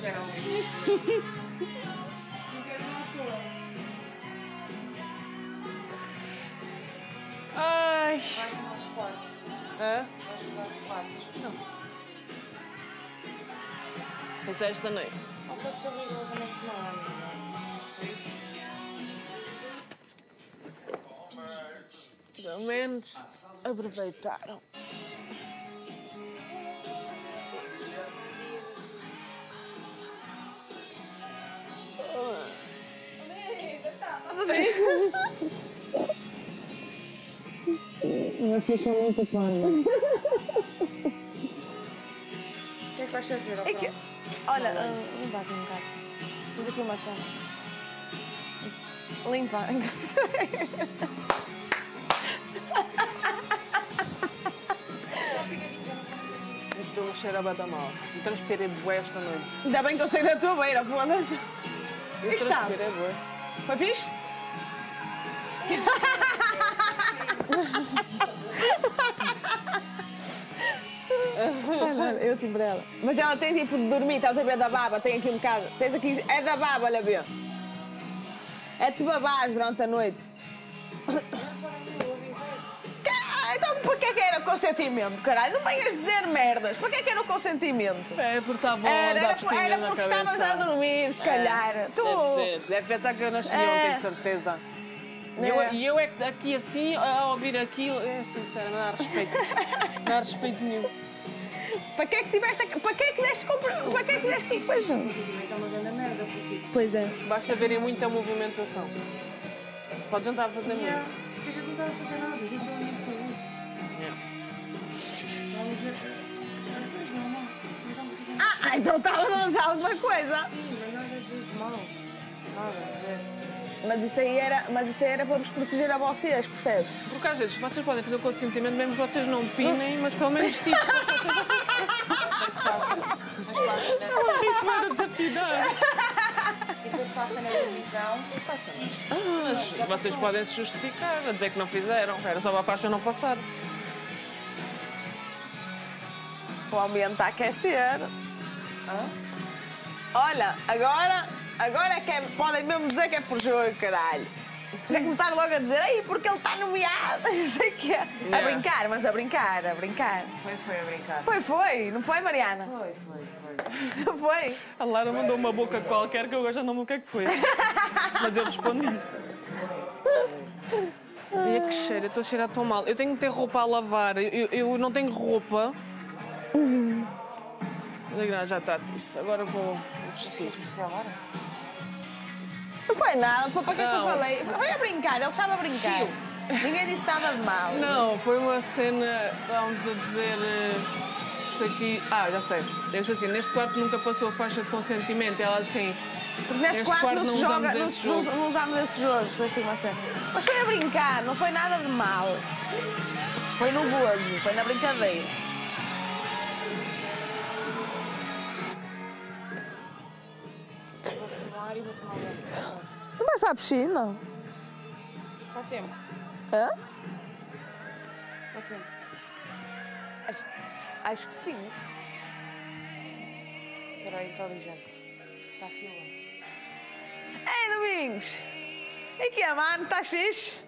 disseram isso. Ai. Vais mudar os quartos. Hã? Vais mudar os quartos. Não. Vai ser esta noite. Não pode ser rigorosamente não. Pelo menos aproveitaram. Vocês são muito parva. O que é que vais fazer? É que, olha, limpa aqui um bocado. Tens aqui uma cena. Isso. Limpa. Estou a cheirar a bata mal. Eu transpirei bué esta noite. Ainda bem que eu sei da tua beira, foda-se. Eu que tal? transpirei bué. Foi fixe? Eu assim para ela. Mas ela tem tipo de dormir, estás a ver da baba, tem aqui um bocado. Tens aqui, é da baba, olha ver. É de babares durante a noite. Então para que é que era o consentimento, caralho? Não venhas dizer merdas. Para que é que era o consentimento? É, porque estava Era porque estavas a dormir, se calhar. Tu... Deve ser. Deve pensar que eu nasci ontem, de certeza. E eu é que aqui assim, a ouvir aquilo, é sincero, não há respeito. Não há respeito nenhum. Para que é que tiveste... Para que é que deste... Para que é que deste... Pois é. É uma grande merda, porque... Pois é. Basta verem muita movimentação. Pode não estar a fazer muito. Porque a gente não estava a fazer nada, juro pela minha saúde. Vamos ver... As duas não, não. Não estamos a fazer nada. Ah, então estavas a usar alguma coisa. Sim, mas nada de mal. Nada, zero. Mas isso aí era para vos proteger a vocês, percebes? Porque às vezes vocês podem fazer o consentimento, mesmo que vocês não opinem, mas pelo menos tipo. Mas passa. Mas passa na... Isso vai da desaptidão. E depois passa na televisão. E passa Mas vocês podem se justificar, a dizer que não fizeram. Era só a faixa não passar. O ambiente está a aquecer. Olha, agora é que podem mesmo dizer que é por jogo, caralho. Já começaram logo a dizer, aí porque ele está nomeado, não sei o quê. A brincar, mas a brincar. Foi a brincar. Foi, não foi, Mariana? Foi. Não foi? A Lara mandou uma boca qualquer que eu agora já não me lembro o que é que foi. Mas eu respondi. E é que cheiro, eu estou a cheirar tão mal. Eu tenho que ter roupa a lavar, eu não tenho roupa. Já está disso, agora vou vestir. Não foi nada, foi para que é que eu Não. falei? Foi a brincar, ele estava a brincar. Ninguém disse nada de mal. Não, foi uma cena, vamos a dizer, isso aqui... Ah, já sei. Eu disse assim, neste quarto nunca passou a faixa de consentimento. E ela assim... Porque neste quarto não se joga, não usamos esse jogo, foi assim uma cena. Mas foi a brincar, não foi nada de mal. Foi no gozo, foi na brincadeira. Vou filmar e vou tomar banho. Não vais para a piscina? Está tempo. Hã? Está tempo. Acho que sim. Espera aí, está ligado. Está a fila. Ei, Domingos! E que é, mano? Estás fixe?